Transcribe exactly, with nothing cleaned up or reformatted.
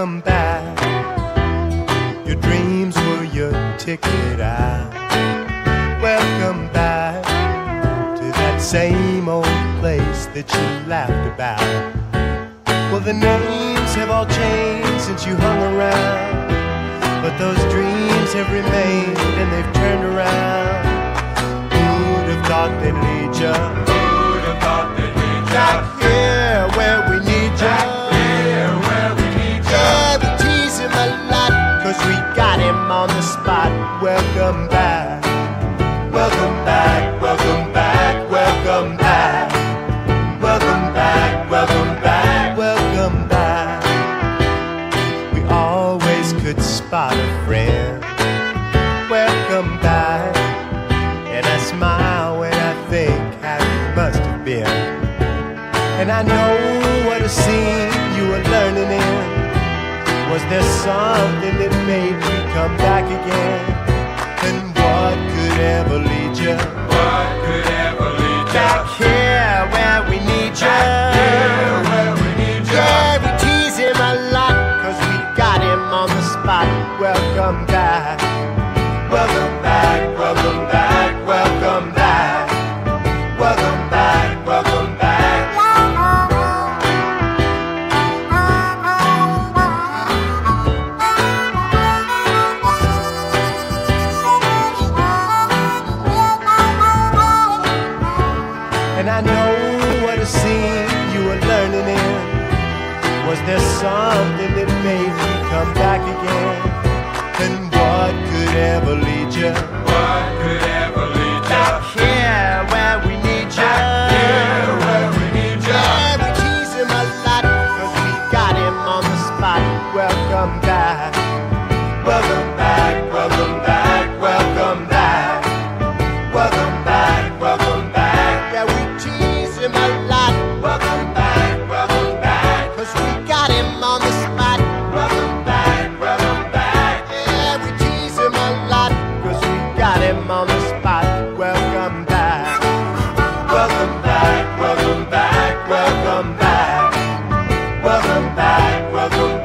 welcome back. Your dreams were your ticket out. Welcome back to that same old place that you laughed about. Well, the names have all changed since you hung around, but those dreams have remained and they've turned around. Who'd have thought they'd lead ya? Who'd have thought they'd lead ya? Back here where we need ya. Back here where we need ya. Yeah, we tease him a lot, cause we got him on the spot. Welcome back. Welcome back, welcome back, welcome back. Welcome back, welcome back, welcome back. We always could spot a friend. Welcome back. And I smile when I think how it must have been. And I know what a scene you were learning in. Was there something that made you come back again? And what could ever lead you? What could ever lead ya? Back here where we need you. Back here where we need ya. Yeah, we tease him a lot, cause we got him on the spot. Welcome back. Welcome back, welcome back, welcome back. Welcome back, welcome back. And I know what a scene you were learning in. Was there something that made you come back again? And what could ever lead you? What could ever lead ya? Back here where we need you. Back here where we need ya. Yeah, we tease him a lot, cause we got him on the spot. Welcome back. Welcome back, welcome back, welcome back. Welcome back, welcome back. Yeah, we tease him a lot. Welcome back, welcome back, cause we got him on the spot. Welcome back, welcome back. Yeah, we tease him a lot, cause we got him on the spot. Welcome back. Welcome back, welcome back, welcome back. Welcome back, welcome back.